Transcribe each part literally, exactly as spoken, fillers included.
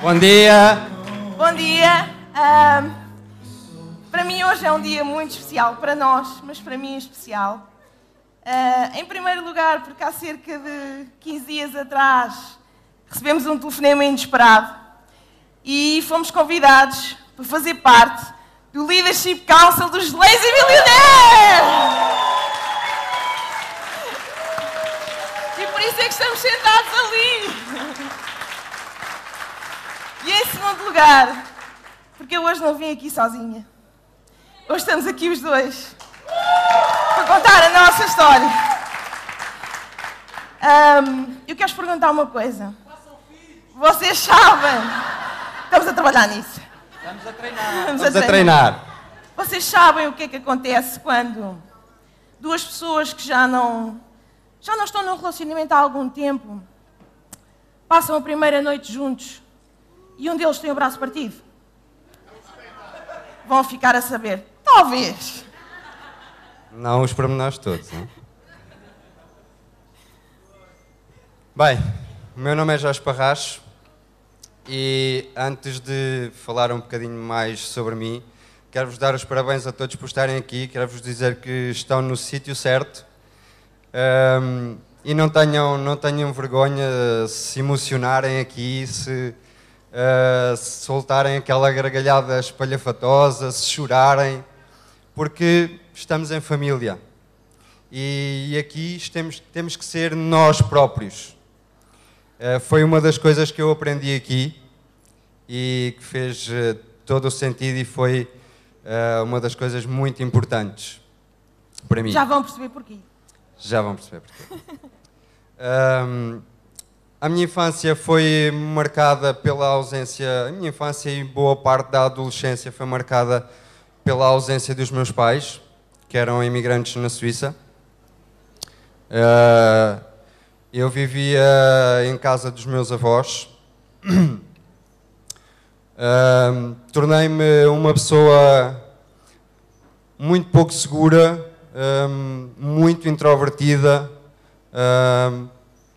Bom dia! Bom dia! Um, para mim hoje é um dia muito especial, para nós, mas para mim é especial. Uh, em primeiro lugar, porque há cerca de quinze dias atrás recebemos um telefonema inesperado e fomos convidados para fazer parte do Leadership Council dos Lazy Millionaires! E por isso é que estamos sentados ali! E em segundo lugar, porque eu hoje não vim aqui sozinha. Hoje estamos aqui os dois para contar a nossa história. Um, eu quero-vos perguntar uma coisa. Vocês sabem... Estamos a trabalhar nisso. Estamos a treinar. Estamos, Estamos a, a treinar. treinar. Vocês sabem o que é que acontece quando duas pessoas que já não, já não estão num relacionamento há algum tempo passam a primeira noite juntos e um deles tem o braço partido? Vão ficar a saber. Talvez. Não os pormenores todos, não? Bem, o meu nome é Jorge Parracho e antes de falar um bocadinho mais sobre mim, quero-vos dar os parabéns a todos por estarem aqui, quero-vos dizer que estão no sítio certo um, e não tenham, não tenham vergonha de se emocionarem aqui, se, uh, se soltarem aquela gargalhada espalhafatosa, se chorarem, porque estamos em família e, e aqui temos, temos que ser nós próprios. Uh, foi uma das coisas que eu aprendi aqui e que fez uh, todo o sentido e foi uh, uma das coisas muito importantes para mim. Já vão perceber porquê. Já vão perceber porquê. um, a minha infância foi marcada pela ausência, a minha infância e boa parte da adolescência foi marcada pela ausência dos meus pais, que eram imigrantes na Suíça. Uh, eu vivia em casa dos meus avós. Uh, Tornei-me uma pessoa muito pouco segura, um, muito introvertida. Um,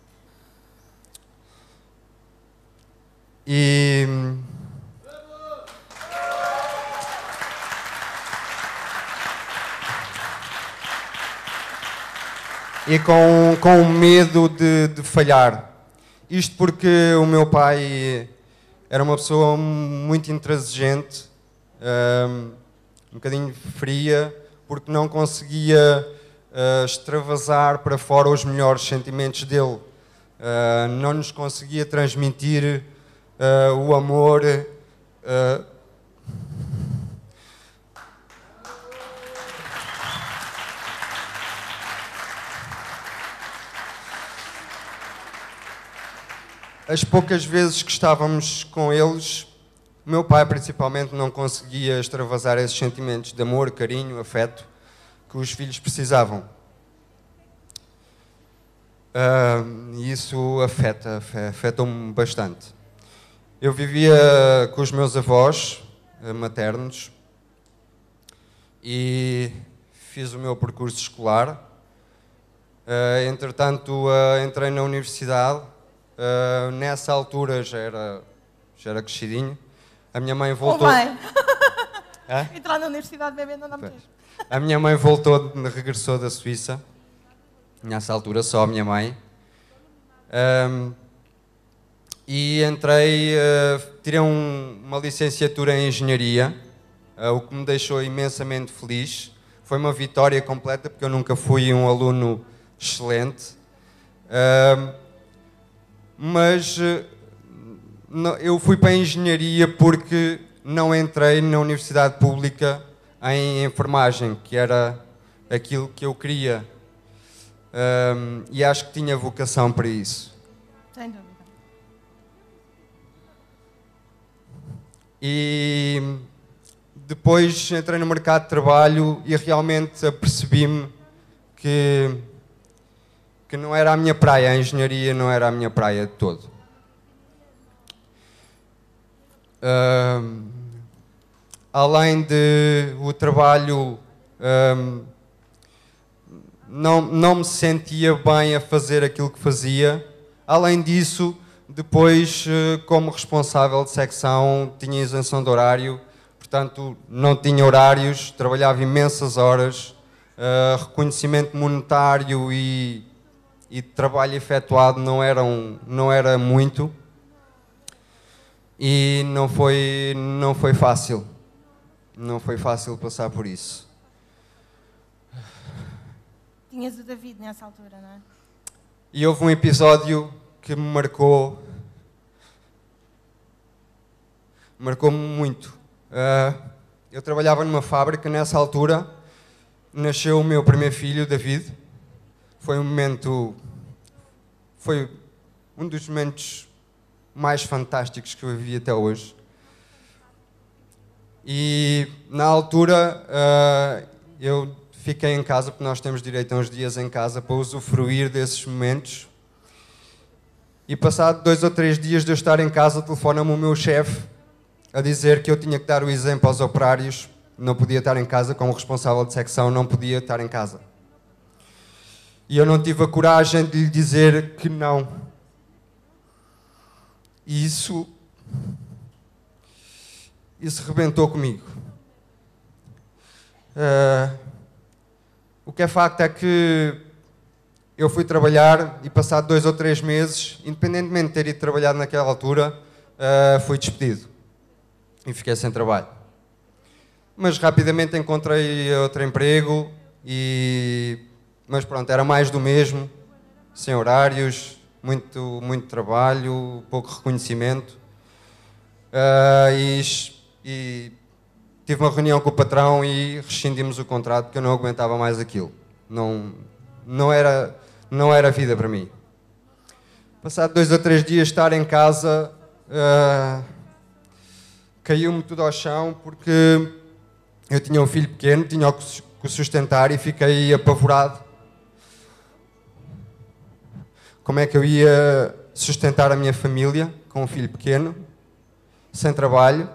e e com, com medo de, de falhar. Isto porque o meu pai era uma pessoa muito intransigente, um, um bocadinho fria, porque não conseguia uh, extravasar para fora os melhores sentimentos dele. Uh, não nos conseguia transmitir uh, o amor. Uh, As poucas vezes que estávamos com eles, o meu pai principalmente não conseguia extravasar esses sentimentos de amor, carinho, afeto que os filhos precisavam. Uh, e isso afeta, afeta-me bastante. Eu vivia com os meus avós uh, maternos e fiz o meu percurso escolar. Uh, entretanto, uh, entrei na universidade. Uh, nessa altura já era, já era crescidinho. A minha mãe voltou... Oh, bem. É? Entrar na universidade bebendo não dá muito. A minha mãe voltou, regressou da Suíça. Nessa altura só a minha mãe. Um, e entrei, uh, tirei um, uma licenciatura em Engenharia, uh, o que me deixou imensamente feliz. Foi uma vitória completa, porque eu nunca fui um aluno excelente. Uh, mas uh, não, eu fui para a Engenharia porque não entrei na Universidade Pública em enfermagem, que era aquilo que eu queria. Um, e acho que tinha vocação para isso. Sem dúvida. E depois entrei no mercado de trabalho e realmente apercebi-me que, que não era a minha praia, a engenharia não era a minha praia de todo. Um, além de o trabalho... Um, Não, não me sentia bem a fazer aquilo que fazia. Além disso, Depois, como responsável de secção, tinha isenção de horário, portanto, não tinha horários, trabalhava imensas horas, uh, reconhecimento monetário e, e trabalho efetuado não, eram, não era muito e não foi, não foi fácil, não foi fácil passar por isso. Tinhas o David nessa altura, não é? E houve um episódio que me marcou, marcou-me muito. Uh, eu trabalhava numa fábrica, nessa altura nasceu o meu primeiro filho, David. Foi um momento, foi um dos momentos mais fantásticos que eu vivi até hoje. E na altura uh, eu fiquei em casa, porque nós temos direito a uns dias em casa para usufruir desses momentos. E passado dois ou três dias de eu estar em casa, telefona-me o meu chefe a dizer que eu tinha que dar o exemplo aos operários, não podia estar em casa, como responsável de secção, não podia estar em casa. E eu não tive a coragem de lhe dizer que não. E isso, isso rebentou comigo. Uh, o que é facto é que eu fui trabalhar e passado dois ou três meses, independentemente de ter ido trabalhar naquela altura, uh, fui despedido. E fiquei sem trabalho. Mas rapidamente encontrei outro emprego, e... mas pronto, era mais do mesmo, sem horários, muito, muito trabalho, pouco reconhecimento. Uh, e, e tive uma reunião com o patrão e rescindimos o contrato porque eu não aguentava mais aquilo. Não, não, era, não era vida para mim. Passado dois ou três dias de estar em casa, uh, caiu-me tudo ao chão porque eu tinha um filho pequeno, tinha que o sustentar e fiquei apavorado. Como é que eu ia sustentar a minha família com um filho pequeno, sem trabalho?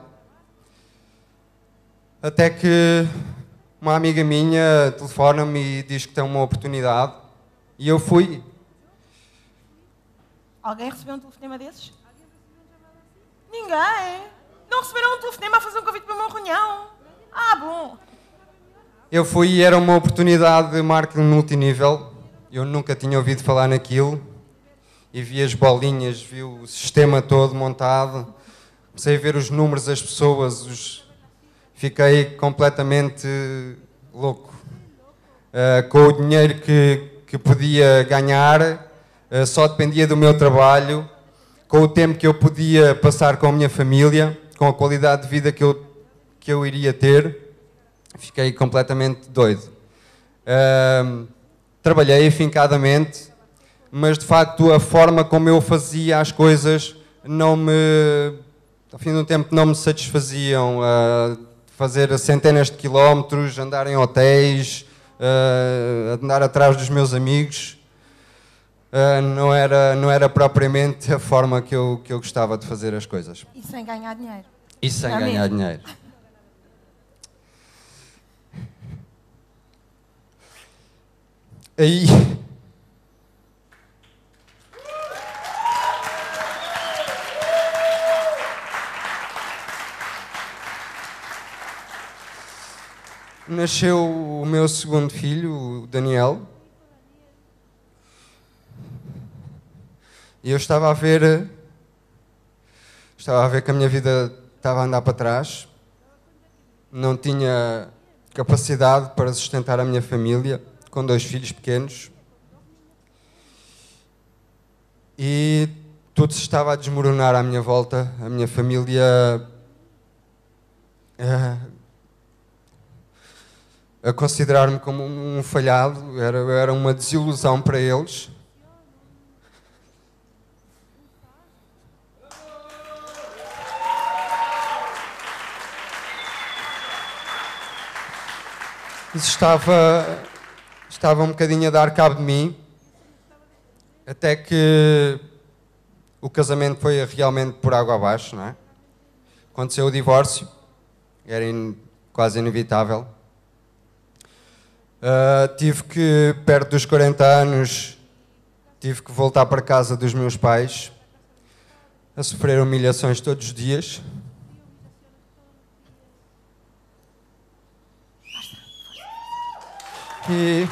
Até que uma amiga minha telefona-me e diz que tem uma oportunidade e eu fui. Alguém recebeu um telefonema desses? Ninguém. Não receberam um telefonema a fazer um convite para uma reunião? Ah, bom. Eu fui e era uma oportunidade de marketing multinível. Eu nunca tinha ouvido falar naquilo. E vi as bolinhas, vi o sistema todo montado. Comecei a ver os números, as pessoas. Os... Fiquei completamente louco. Uh, com o dinheiro que, que podia ganhar, uh, só dependia do meu trabalho. Com o tempo que eu podia passar com a minha família, com a qualidade de vida que eu, que eu iria ter, fiquei completamente doido. Uh, trabalhei afincadamente, mas de facto a forma como eu fazia as coisas não me, ao fim do tempo, não me satisfaziam. Uh, fazer centenas de quilómetros, andar em hotéis, uh, andar atrás dos meus amigos, uh, não era, não era propriamente a forma que eu, que eu gostava de fazer as coisas. E sem ganhar dinheiro. E sem não ganhar mesmo? dinheiro. Aí... Nasceu o meu segundo filho, o Daniel. E eu estava a ver... Estava a ver que a minha vida estava a andar para trás. Não tinha capacidade para sustentar a minha família, com dois filhos pequenos. E tudo se estava a desmoronar à minha volta. A minha família... Uh, a considerar-me como um falhado, era, era uma desilusão para eles. Isso estava, estava um bocadinho a dar cabo de mim, até que o casamento foi realmente por água abaixo, não é? Aconteceu o divórcio, era in, quase inevitável. Uh, tive que, perto dos quarenta anos, tive que voltar para casa dos meus pais. a sofrer humilhações todos os dias. E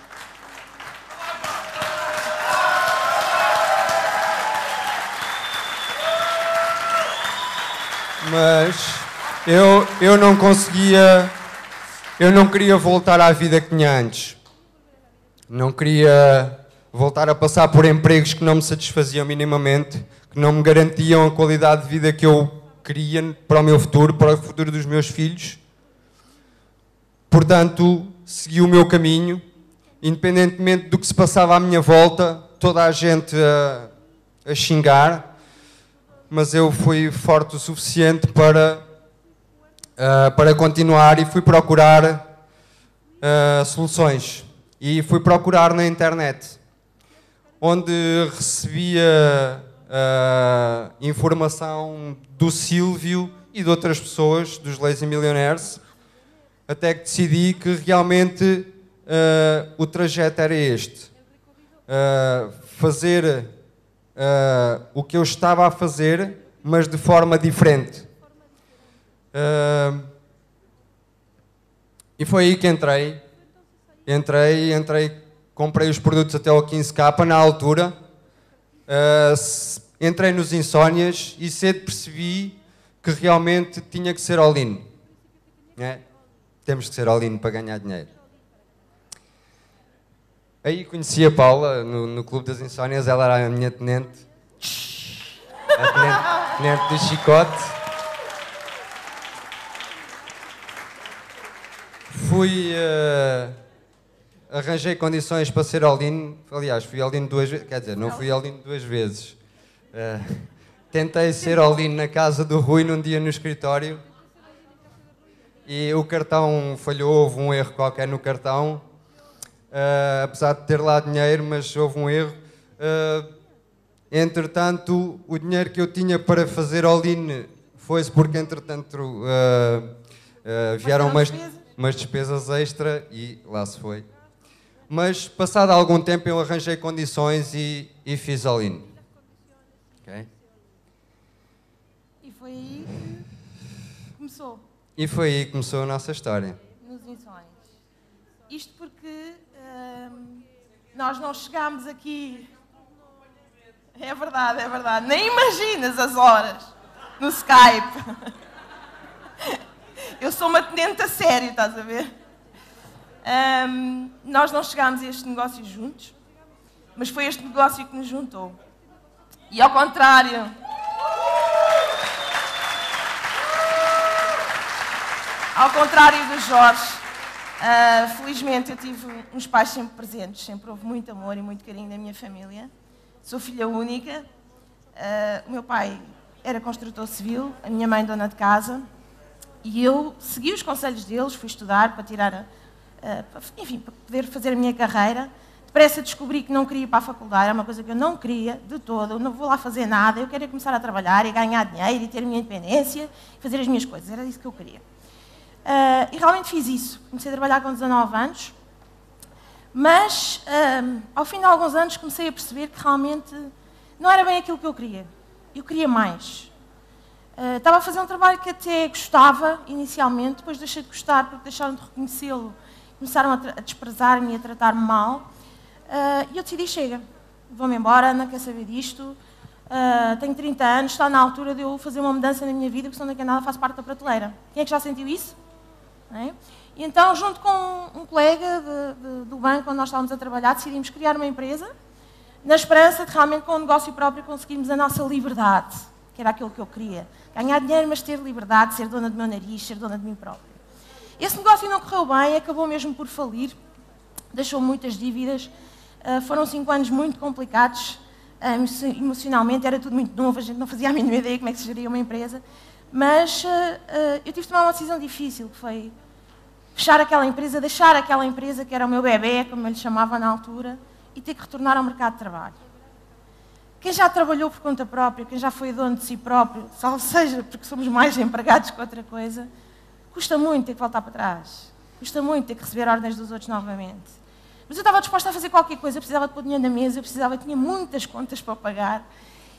mas eu, eu não conseguia, eu não queria voltar à vida que tinha antes. Não queria voltar a passar por empregos que não me satisfaziam minimamente, que não me garantiam a qualidade de vida que eu queria para o meu futuro, para o futuro dos meus filhos. Portanto, segui o meu caminho, independentemente do que se passava à minha volta, toda a gente a, a xingar, mas eu fui forte o suficiente para, uh, para continuar e fui procurar uh, soluções. E fui procurar na internet, onde recebia uh, informação do Silvio e de outras pessoas, dos Lazy Millionaires, até que decidi que realmente uh, o trajeto era este. Uh, fazer uh, o que eu estava a fazer, mas de forma diferente. Uh, e foi aí que entrei. Entrei, entrei, comprei os produtos até ao quinze K na altura. Uh, entrei nos Insónias e cedo percebi que realmente tinha que ser all-in. É? Temos que ser all-in para ganhar dinheiro. Aí conheci a Paula no, no Clube das Insónias, ela era a minha tenente. A tenente, tenente do chicote. Fui... Uh, arranjei condições para ser all-in. Aliás, fui all-in duas vezes. Quer dizer, não fui all-in duas vezes. Uh, tentei ser all-in na casa do Rui num dia no escritório. E o cartão falhou, houve um erro qualquer no cartão. Uh, apesar de ter lá dinheiro, mas houve um erro. Uh, entretanto, o dinheiro que eu tinha para fazer all-in foi-se porque, entretanto, uh, uh, vieram umas, umas despesas extra e lá se foi. Mas, passado algum tempo, eu arranjei condições e, e fiz all-in. Okay? E foi aí que começou. E foi aí que começou a nossa história. Nos Insónias. Isto porque hum, nós não chegámos aqui... É verdade, é verdade. Nem imaginas as horas no Skype. Eu sou uma tenente a sério, estás a ver? Um, nós não chegámos a este negócio juntos, mas foi este negócio que nos juntou. E ao contrário... Ao contrário do Jorge, uh, felizmente eu tive uns pais sempre presentes, sempre houve muito amor e muito carinho da minha família. Sou filha única, uh, o meu pai era construtor civil, a minha mãe dona de casa, e eu segui os conselhos deles, fui estudar para tirar, uh, enfim, para poder fazer a minha carreira. Depressa descobri que não queria ir para a faculdade, era uma coisa que eu não queria de todo, eu não vou lá fazer nada, eu queria começar a trabalhar e ganhar dinheiro e ter a minha independência e fazer as minhas coisas, era isso que eu queria. Uh, e realmente fiz isso, comecei a trabalhar com dezanove anos, mas uh, ao fim de alguns anos comecei a perceber que realmente não era bem aquilo que eu queria, eu queria mais. Uh, estava a fazer um trabalho que até gostava inicialmente, depois deixei de gostar porque deixaram de reconhecê-lo, começaram a, a desprezar-me e a tratar-me mal, uh, e eu decidi, chega, vou-me embora, não quero saber disto, uh, tenho trinta anos, está na altura de eu fazer uma mudança na minha vida, porque senão daqui a nada faço parte da prateleira. Quem é que já sentiu isso? Não é? E então, junto com um colega de, de, do banco onde nós estávamos a trabalhar, decidimos criar uma empresa, na esperança de realmente com o negócio próprio conseguirmos a nossa liberdade, que era aquilo que eu queria. Ganhar dinheiro, mas ter liberdade, ser dona do meu nariz, ser dona de mim própria. Esse negócio não correu bem, acabou mesmo por falir, deixou muitas dívidas, uh, foram cinco anos muito complicados, uh, emocionalmente, era tudo muito novo, a gente não fazia a mínima ideia como é que se geria uma empresa, mas uh, uh, eu tive de tomar uma decisão difícil, que foi fechar aquela empresa, deixar aquela empresa que era o meu bebê, como eu lhe chamava na altura, e ter que retornar ao mercado de trabalho. Quem já trabalhou por conta própria, quem já foi dono de si próprio, salvo seja porque somos mais empregados que outra coisa, custa muito ter que voltar para trás, custa muito ter que receber ordens dos outros novamente. Mas eu estava disposta a fazer qualquer coisa, eu precisava de pôr dinheiro na mesa, eu precisava, eu tinha muitas contas para pagar,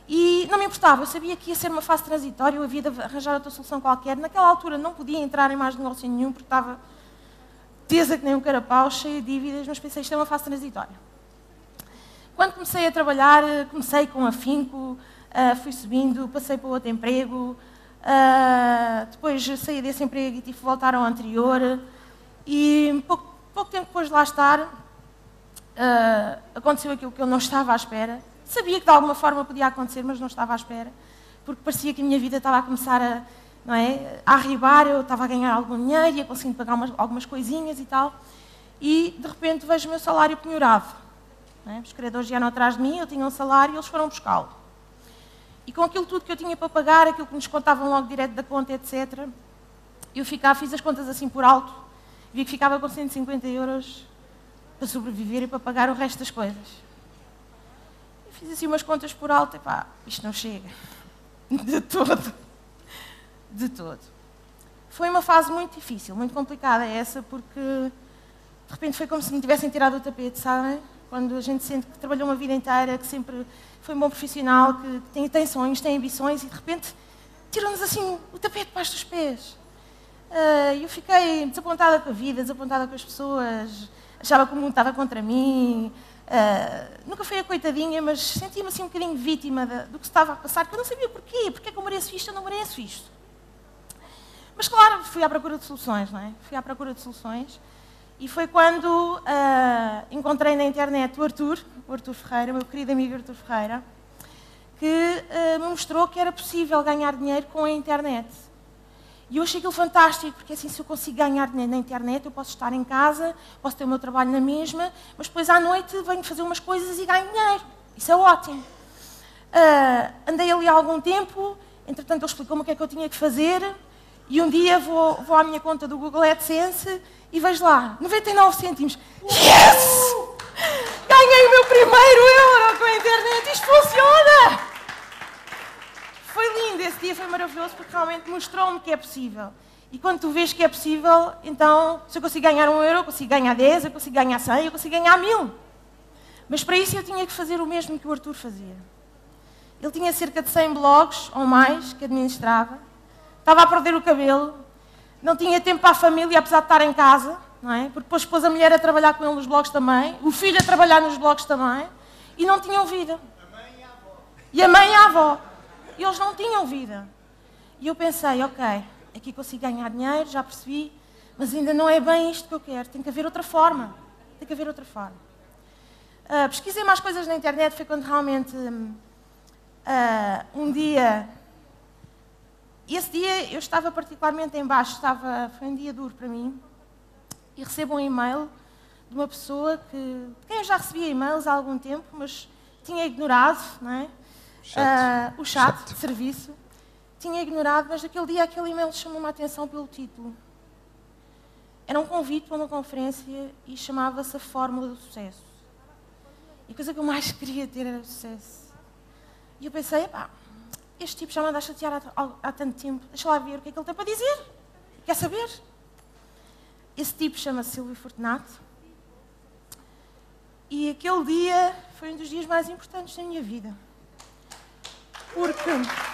E não me importava, eu sabia que ia ser uma fase transitória, eu havia de arranjar outra solução qualquer. Naquela altura não podia entrar em mais negócio nenhum, porque estava tesa que nem um carapau, cheia de dívidas, mas pensei, isto é uma fase transitória. Quando comecei a trabalhar, comecei com afinco, uh, fui subindo, passei para outro emprego, uh, depois saí desse emprego e tive que voltar ao anterior, e pouco, pouco tempo depois de lá estar, uh, aconteceu aquilo que eu não estava à espera. Sabia que de alguma forma podia acontecer, mas não estava à espera, porque parecia que a minha vida estava a começar a, não é, a arribar, eu estava a ganhar algum dinheiro, ia conseguindo pagar umas, algumas coisinhas e tal, e de repente vejo o meu salário penhorado. Não é? Os credores vieram atrás de mim, eu tinha um salário e eles foram buscá-lo. E com aquilo tudo que eu tinha para pagar, aquilo que nos contavam logo direto da conta, etcétera, eu ficava, fiz as contas assim por alto, vi que ficava com cento e cinquenta euros para sobreviver e para pagar o resto das coisas. Fiz assim umas contas por alto e pá, isto não chega. De todo. De todo. Foi uma fase muito difícil, muito complicada essa, porque de repente foi como se me tivessem tirado o tapete, sabem? Quando a gente sente que trabalhou uma vida inteira, que sempre foi um bom profissional, que tem, tem sonhos, tem ambições, e de repente tiram-nos assim o tapete debaixo dos pés. Uh, eu fiquei desapontada com a vida, desapontada com as pessoas, achava que o mundo estava contra mim. Uh, nunca fui a coitadinha, mas senti-me assim um bocadinho vítima de, do que se estava a passar, porque eu não sabia porquê, porque é que eu mereço isto, eu não mereço isto. Mas claro, fui à procura de soluções, não é? Fui à procura de soluções, e foi quando uh, encontrei na internet o Arthur, o Arthur Ferreira, meu querido amigo Arthur Ferreira, que uh, me mostrou que era possível ganhar dinheiro com a internet. E eu achei aquilo fantástico, porque assim, se eu consigo ganhar dinheiro na internet, eu posso estar em casa, posso ter o meu trabalho na mesma, mas depois à noite venho fazer umas coisas e ganho dinheiro. Isso é ótimo. Uh, andei ali há algum tempo, entretanto ele explicou-me o que é que eu tinha que fazer, e um dia vou, vou à minha conta do Google AdSense e vejo lá, noventa e nove cêntimos. Yes! Ganhei o meu primeiro euro com a internet, isto funciona! Foi lindo, esse dia foi maravilhoso, porque realmente mostrou-me que é possível. E quando tu vês que é possível, então, se eu consigo ganhar um euro, eu consigo ganhar dez, eu consigo ganhar cem, eu consigo ganhar mil. Mas para isso eu tinha que fazer o mesmo que o Arthur fazia. Ele tinha cerca de cem blogs, ou mais, que administrava. Estava a perder o cabelo. Não tinha tempo para a família, apesar de estar em casa, não é? Porque depois pôs a mulher a trabalhar com ele nos blogs também, o filho a trabalhar nos blogs também, e não tinham vida. A mãe e a avó. E a mãe e a avó. E eles não tinham vida. E eu pensei, ok, aqui consigo ganhar dinheiro, já percebi, mas ainda não é bem isto que eu quero, tem que haver outra forma. Tem que haver outra forma. Uh, pesquisei mais coisas na internet, foi quando realmente uh, um dia... Esse dia eu estava particularmente em baixo, estava, foi um dia duro para mim, e recebo um e-mail de uma pessoa que, de quem eu já recebia e-mails há algum tempo, mas tinha ignorado, não é? Chat. Uh, o chat, chat de serviço, tinha ignorado, mas naquele dia aquele e-mail chamou-me a atenção pelo título. Era um convite para uma conferência e chamava-se A Fórmula do Sucesso. E a coisa que eu mais queria ter era o sucesso. E eu pensei, epá, este tipo já me anda a chatear há, há, há tanto tempo, deixa lá ver o que é que ele tem para dizer. Quer saber? Esse tipo chama-se Silvio Fortunato. E aquele dia foi um dos dias mais importantes da minha vida. Porque...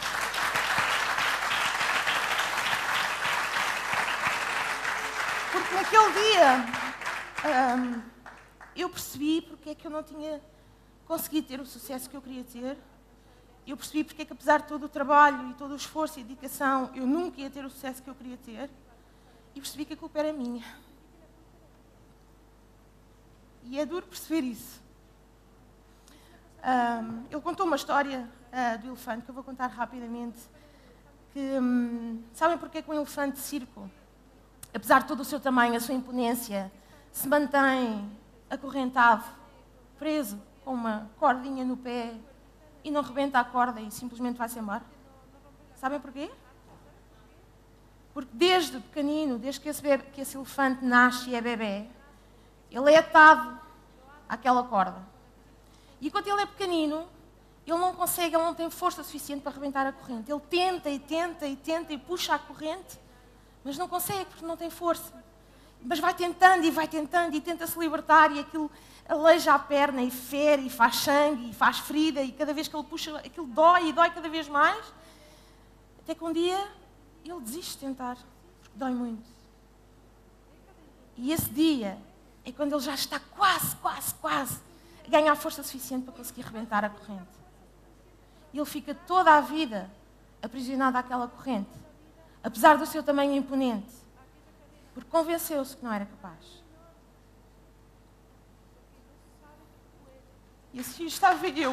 Porque naquele dia um, eu percebi porque é que eu não tinha conseguido ter o sucesso que eu queria ter. Eu percebi porque é que, apesar de todo o trabalho e todo o esforço e dedicação, eu nunca ia ter o sucesso que eu queria ter. E percebi que a culpa era minha. E é duro perceber isso. Um, ele contou uma história uh, do elefante, que eu vou contar rapidamente. Que, um, sabem porque é que um elefante de circo, apesar de todo o seu tamanho, a sua imponência, se mantém acorrentado, preso, com uma cordinha no pé, e não rebenta a corda e simplesmente vai-se embora? Sabem porquê? Porque desde pequenino, desde que esse, bebê, que esse elefante nasce e é bebê, ele é atado àquela corda. E enquanto ele é pequenino, ele não consegue, ele não tem força suficiente para rebentar a corrente. Ele tenta e tenta e tenta e puxa a corrente, mas não consegue porque não tem força. mas vai tentando e vai tentando e tenta-se libertar e aquilo aleija a perna e fere e faz sangue e faz ferida e cada vez que ele puxa aquilo dói e dói cada vez mais. Até que um dia ele desiste de tentar, porque dói muito. E esse dia é quando ele já está quase, quase, quase a ganhar força suficiente para conseguir rebentar a corrente. E ele fica toda a vida aprisionado àquela corrente, apesar do seu tamanho imponente, porque convenceu-se que não era capaz. E assim estava eu.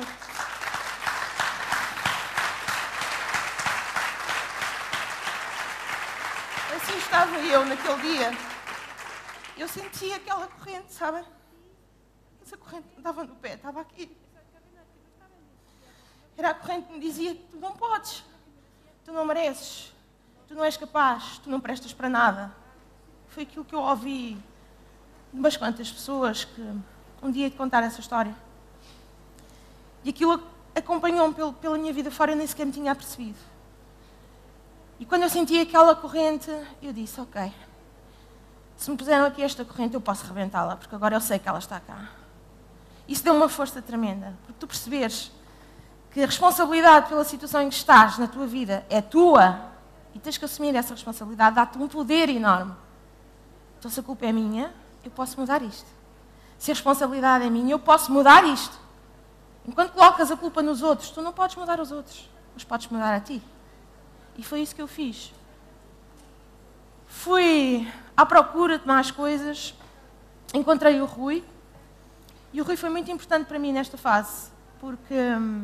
Assim estava eu naquele dia. Eu sentia aquela corrente, sabem? Essa corrente não estava no pé, estava aqui. Era a corrente que me dizia que tu não podes, tu não mereces, tu não és capaz, tu não prestas para nada. Foi aquilo que eu ouvi de umas quantas pessoas que um dia de contar essa história. E aquilo acompanhou-me pela minha vida fora, eu nem sequer me tinha apercebido. E quando eu senti aquela corrente, eu disse, ok, se me puseram aqui esta corrente, eu posso rebentá-la, porque agora eu sei que ela está cá. Isso deu uma força tremenda, porque tu perceberes que a responsabilidade pela situação em que estás na tua vida é tua, e tens que assumir essa responsabilidade, dá-te um poder enorme. Então se a culpa é minha, eu posso mudar isto. Se a responsabilidade é minha, eu posso mudar isto. Enquanto colocas a culpa nos outros, tu não podes mudar os outros, mas podes mudar a ti. E foi isso que eu fiz. Fui à procura de mais coisas, encontrei o Rui, e o Rui foi muito importante para mim nesta fase, porque hum,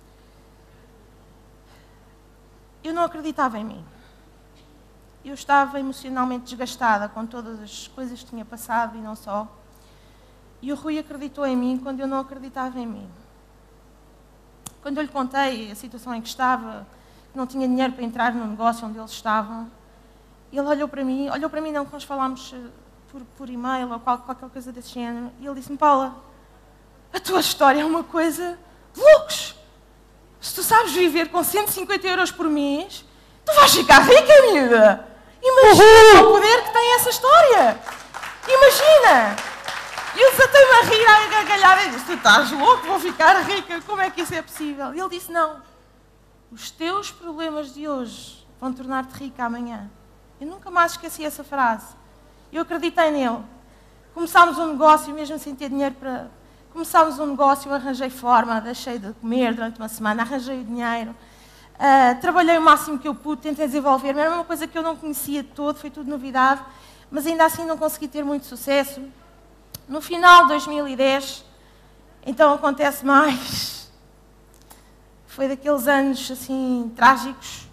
eu não acreditava em mim. Eu estava emocionalmente desgastada com todas as coisas que tinha passado e não só. E o Rui acreditou em mim quando eu não acreditava em mim. Quando eu lhe contei a situação em que estava, que não tinha dinheiro para entrar no negócio onde eles estavam, ele olhou para mim, olhou para mim não, que nós falámos por, por e-mail ou qualquer coisa desse género, e ele disse-me, Paula, a tua história é uma coisa de loucos. Se tu sabes viver com cento e cinquenta euros por mês, tu vais ficar rica, miúda. Imagina uhum. o poder que tem essa história. Imagina. E eu desatei-me a rir, a gargalhar, e disse, tu estás louco, vou ficar rica, como é que isso é possível? E ele disse, não, os teus problemas de hoje vão tornar-te rica amanhã. Eu nunca mais esqueci essa frase. Eu acreditei nele. Começámos um negócio, mesmo sem ter dinheiro para... Começámos um negócio, eu arranjei forma, deixei de comer durante uma semana, arranjei o dinheiro, uh, trabalhei o máximo que eu pude, tentei desenvolver-me. Era uma coisa que eu não conhecia de todo, foi tudo novidade, mas ainda assim não consegui ter muito sucesso. No final de dois mil e dez, então acontece mais. Foi daqueles anos assim trágicos.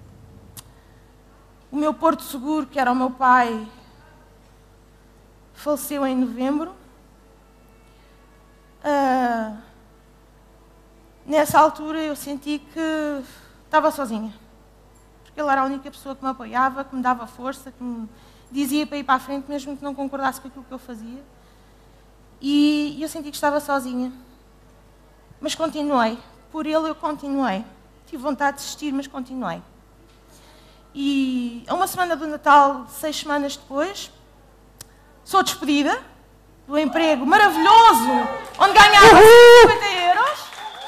O meu porto seguro, que era o meu pai, faleceu em novembro. Uh, nessa altura eu senti que estava sozinha. Porque ele era a única pessoa que me apoiava, que me dava força, que me dizia para ir para a frente, mesmo que não concordasse com aquilo que eu fazia. E eu senti que estava sozinha. Mas continuei. Por ele eu continuei. Tive vontade de desistir, mas continuei. E a uma semana do Natal, seis semanas depois, sou despedida do emprego maravilhoso, onde ganhava cinquenta euros.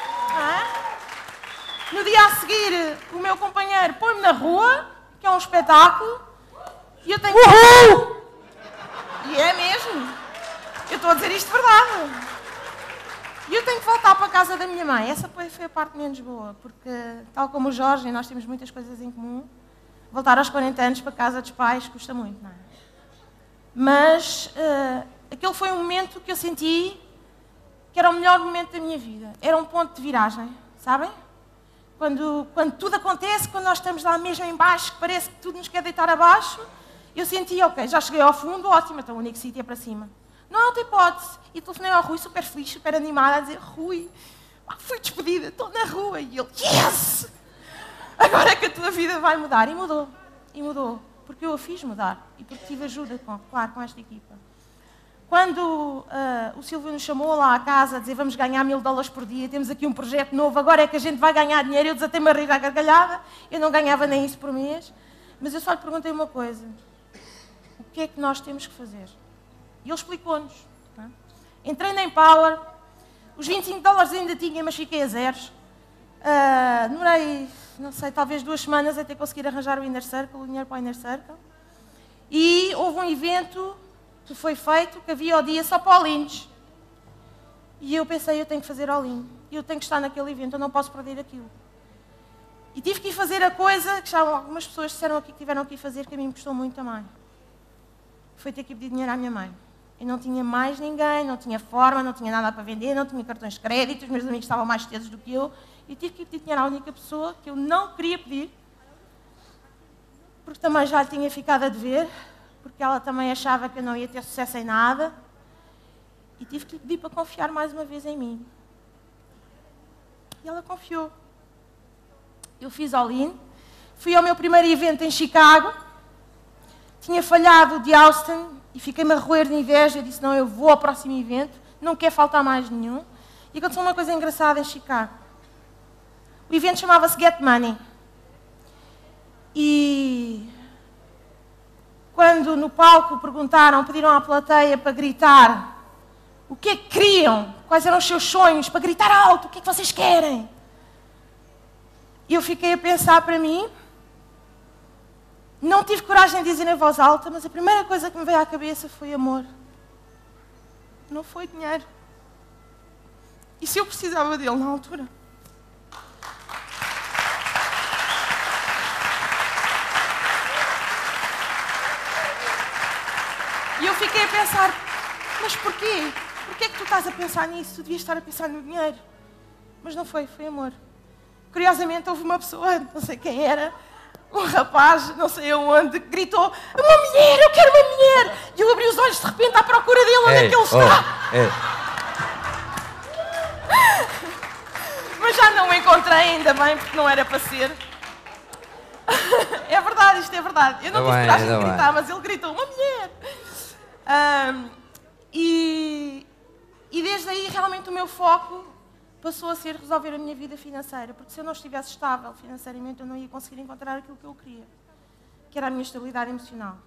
É? No dia a seguir, o meu companheiro põe-me na rua, que é um espetáculo, e eu tenho que... E é mesmo. Eu estou a dizer isto de verdade. E eu tenho que voltar para a casa da minha mãe. Essa foi a parte menos boa, porque, tal como o Jorge, nós temos muitas coisas em comum. Voltar aos quarenta anos para a casa dos pais custa muito, não é? Mas uh, aquele foi um momento que eu senti que era o melhor momento da minha vida. Era um ponto de viragem, sabem? Quando, quando tudo acontece, quando nós estamos lá mesmo em baixo, que parece que tudo nos quer deitar abaixo, eu senti, ok, já cheguei ao fundo, ótimo, então o único sítio é para cima. Não há outra hipótese. E telefonei ao Rui, super feliz, super animada, a dizer, Rui, fui despedida, estou na rua. E ele, yes! Agora é que a tua vida vai mudar. E mudou. E mudou. Porque eu a fiz mudar. E porque tive ajuda, com, claro, com esta equipa. Quando uh, o Silvio nos chamou lá à casa a dizer, vamos ganhar mil dólares por dia, temos aqui um projeto novo, agora é que a gente vai ganhar dinheiro, eu desatei-me a rir à gargalhada, eu não ganhava nem isso por mês. Mas eu só lhe perguntei uma coisa. O que é que nós temos que fazer. E ele explicou-nos. Não é? Entrei na Empower, os vinte e cinco dólares ainda tinha, mas fiquei a zeros. Uh, demorei, não sei, talvez duas semanas até conseguir arranjar o Inner Circle, o dinheiro para o Inner Circle. E houve um evento que foi feito, que havia o dia só para all-ins. E eu pensei, eu tenho que fazer all-in. Eu tenho que estar naquele evento, eu não posso perder aquilo. E tive que ir fazer a coisa que já algumas pessoas disseram aqui que tiveram que ir fazer, que a mim me custou muito também. Foi ter que pedir dinheiro à minha mãe. Eu não tinha mais ninguém, não tinha forma, não tinha nada para vender, não tinha cartões de crédito, os meus amigos estavam mais tesos do que eu. E tive que ir pedir dinheiro à única pessoa que eu não queria pedir, porque também já lhe tinha ficado a dever, porque ela também achava que eu não ia ter sucesso em nada. E tive que lhe pedir para confiar mais uma vez em mim. E ela confiou. Eu fiz all-in, fui ao meu primeiro evento em Chicago, tinha falhado o de Austin e fiquei-me a roer de inveja. Eu disse, não, eu vou ao próximo evento, não quer faltar mais nenhum. E aconteceu uma coisa engraçada em Chicago. O evento chamava-se Get Money. E quando no palco perguntaram, pediram à plateia para gritar o que é que queriam, quais eram os seus sonhos, para gritar alto, o que é que vocês querem? E eu fiquei a pensar para mim, não tive coragem de dizer em voz alta, mas a primeira coisa que me veio à cabeça foi amor. Não foi dinheiro. E se eu precisava dele na altura? E eu fiquei a pensar, mas porquê? Porquê é que tu estás a pensar nisso? Tu devias estar a pensar no dinheiro. Mas não foi, foi amor. Curiosamente, houve uma pessoa, não sei quem era, um rapaz, não sei aonde, que gritou, uma mulher, eu quero uma mulher! E eu abri os olhos de repente à procura dele, onde ei, é que ele está? Oh, ei. Mas já não o encontrei, ainda bem, porque não era para ser. É verdade, isto é verdade. Eu não tive coragem de gritar, mas ele gritou, uma mulher! Um, e, e desde aí, realmente, o meu foco passou a ser resolver a minha vida financeira, porque se eu não estivesse estável financeiramente, eu não ia conseguir encontrar aquilo que eu queria, que era a minha estabilidade emocional.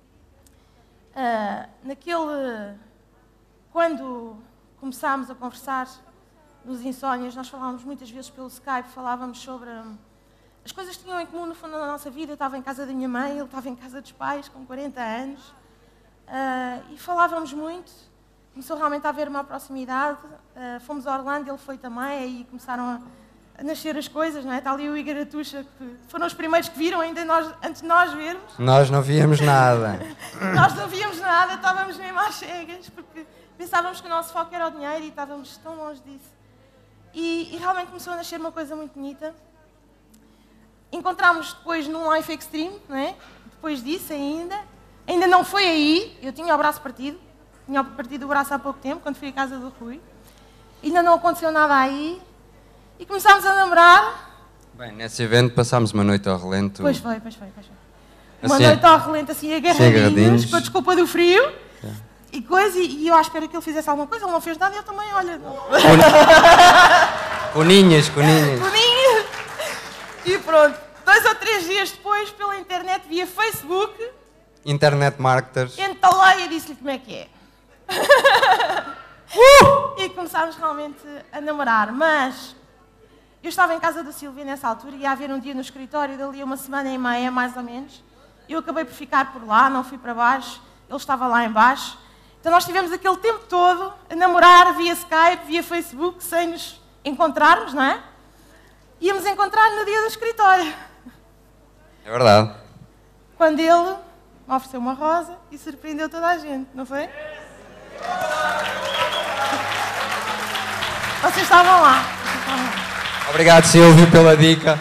Uh, naquele... Quando começámos a conversar nos insónias, nós falávamos muitas vezes pelo Skype, falávamos sobre as coisas que tinham em comum no fundo da nossa vida. Eu estava em casa da minha mãe, ele estava em casa dos pais, com quarenta anos, uh, e falávamos muito. Começou realmente a haver uma proximidade. Uh, fomos a Orlando, ele foi também, aí começaram a, a nascer as coisas, não é? Está ali o Igor Atucha, que foram os primeiros que viram, ainda nós, antes de nós vermos. Nós não víamos nada. Nós não víamos nada, estávamos mesmo às cegas, porque pensávamos que o nosso foco era o dinheiro e estávamos tão longe disso. E, e realmente começou a nascer uma coisa muito bonita. Encontrámos depois num Life Extreme, não é? Depois disso ainda. Ainda não foi aí, eu tinha o braço partido. Tinha partido o braço há pouco tempo, quando fui à casa do Rui. Ainda não aconteceu nada aí. E começámos a namorar. Bem, nesse evento passámos uma noite ao relento. Pois foi, pois foi, pois foi. Uma Assim, noite ao relento, assim, agarradinhos, agarradinhos. com a desculpa do frio. É. E coisa, e, e eu à espera que ele fizesse alguma coisa, ele não fez nada e eu também, olha... Não. Coninhas, coninhas. Coninhas. E pronto. Dois ou três dias depois, pela internet, via Facebook... Internet marketers. Entalei e disse-lhe como é que é. uh! E começámos realmente a namorar, mas eu estava em casa do Silvio nessa altura, ia haver um dia no escritório, dali a uma semana e meia, mais ou menos. Eu acabei por ficar por lá, não fui para baixo, ele estava lá em baixo. Então nós tivemos aquele tempo todo a namorar via Skype, via Facebook, sem nos encontrarmos, não é? Íamos encontrar no dia do escritório. É verdade. Quando ele me ofereceu uma rosa e surpreendeu toda a gente, não foi? Vocês estavam lá. Vocês estavam lá. Obrigado, Silvio, pela dica.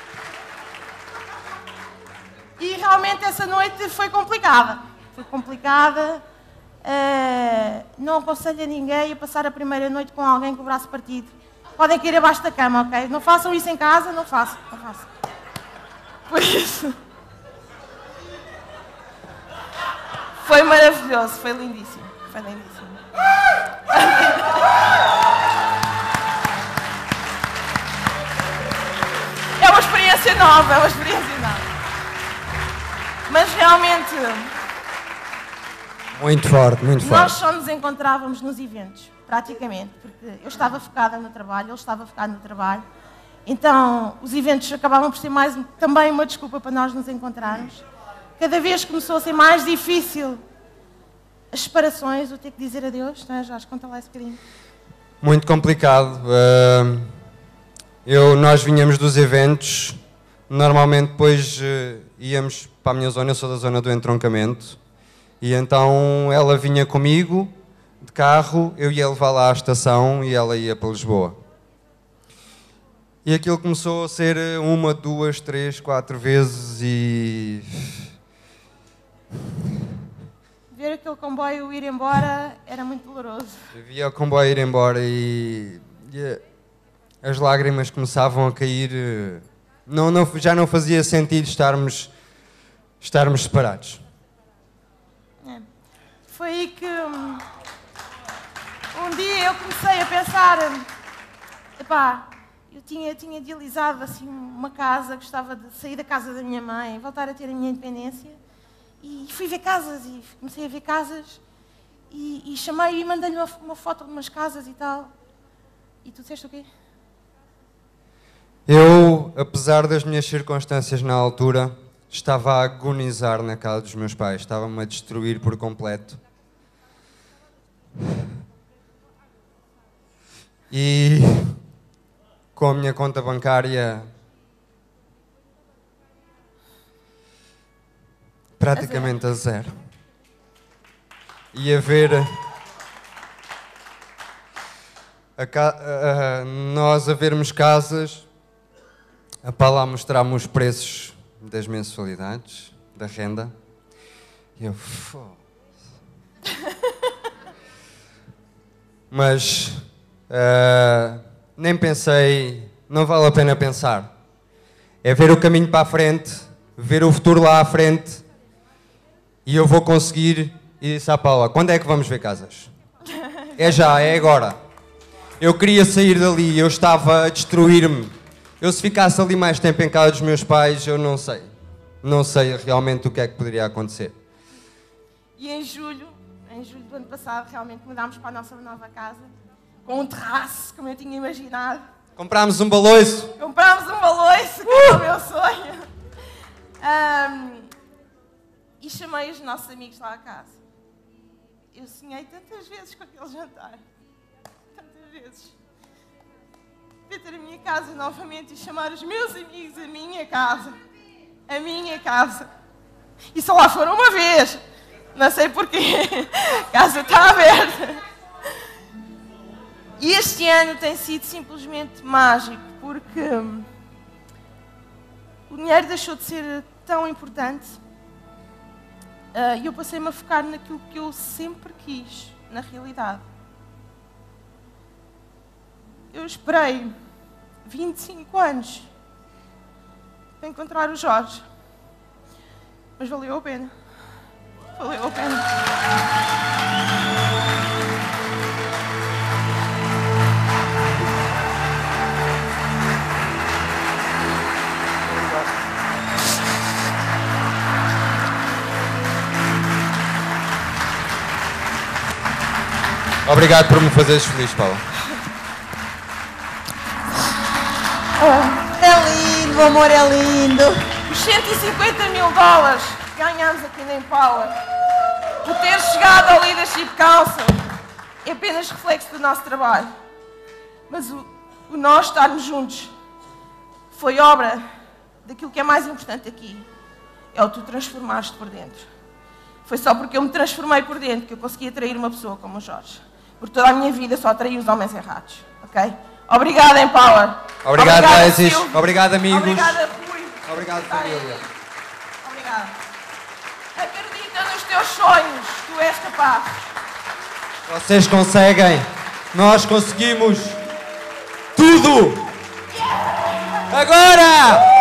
E realmente essa noite foi complicada. Foi complicada. Uh, não aconselho a ninguém a passar a primeira noite com alguém com o braço partido. Podem cair abaixo da cama, ok? Não façam isso em casa, não façam. Não façam. Por isso. Foi maravilhoso, foi lindíssimo. Foi lindíssimo. É uma experiência nova, é uma experiência nova. Mas realmente, Muito forte, muito forte. Nós só nos encontrávamos nos eventos, praticamente, porque eu estava focada no trabalho, ele estava focado no trabalho. Então, os eventos acabavam por ser mais também uma desculpa para nós nos encontrarmos. Cada vez começou a ser mais difícil as separações, o ter que dizer adeus, não é, Jorge? Conta lá esse bocadinho. Muito complicado. Uh, eu, nós vinhamos dos eventos, normalmente depois uh, íamos para a minha zona, eu sou da zona do entroncamento, e então ela vinha comigo de carro, eu ia levá-la à estação e ela ia para Lisboa. E aquilo começou a ser uma, duas, três, quatro vezes e... Ver aquele comboio ir embora era muito doloroso. Eu via o comboio ir embora e, e as lágrimas começavam a cair. Não, não, já não fazia sentido estarmos, estarmos separados. É. Foi aí que um, um dia eu comecei a pensar, epá, eu tinha, tinha idealizado assim, uma casa, gostava de sair da casa da minha mãe, voltar a ter a minha independência. E fui ver casas, e comecei a ver casas, e, e chamei e mandei-lhe uma, uma foto de umas casas e tal. E tu disseste o quê? Eu, apesar das minhas circunstâncias na altura, estava a agonizar na casa dos meus pais, estava-me a destruir por completo. E com a minha conta bancária praticamente a zero. E a ver a ca... a... nós a vermos casas, a para lá mostrar-me os preços das mensalidades, da renda, e eu... Mas uh, nem pensei, não vale a pena pensar. É ver o caminho para a frente, ver o futuro lá à frente. E eu vou conseguir, e disse à Paula, quando é que vamos ver casas? É já, é agora. Eu queria sair dali, eu estava a destruir-me. Eu se ficasse ali mais tempo em casa dos meus pais, eu não sei. Não sei realmente o que é que poderia acontecer. E em julho, em julho do ano passado, realmente mudámos para a nossa nova casa, com um terraço, como eu tinha imaginado. Comprámos um baloiço. Comprámos um baloiço, que era o meu sonho. Um, E chamei os nossos amigos lá a casa. Eu sonhei tantas vezes com aquele jantar. Tantas vezes. Poder ter a minha casa novamente e chamar os meus amigos a minha casa. A minha casa. E só lá foram uma vez. Não sei porquê. A casa está aberta. E este ano tem sido simplesmente mágico, porque o dinheiro deixou de ser tão importante. E uh, eu passei-me a focar naquilo que eu sempre quis, na realidade. Eu esperei vinte e cinco anos para encontrar o Jorge. Mas valeu a pena. Valeu a pena. Obrigado por me fazeres feliz, Paula. É lindo, o amor é lindo. Os cento e cinquenta mil dólares que ganhamos aqui na Empower, o ter chegado ao Leadership Council, é apenas reflexo do nosso trabalho. Mas o, o nós estarmos juntos foi obra daquilo que é mais importante aqui. É o tu transformaste por dentro. Foi só porque eu me transformei por dentro que eu consegui atrair uma pessoa como o Jorge. Por toda a minha vida só atraí os homens errados, ok? Obrigada, Empower. Obrigado, Lesis. Obrigado, amigos. Obrigada, Rui. Obrigado, família. Obrigada. Acredita nos teus sonhos, tu és capaz. Vocês conseguem. Nós conseguimos tudo. Agora!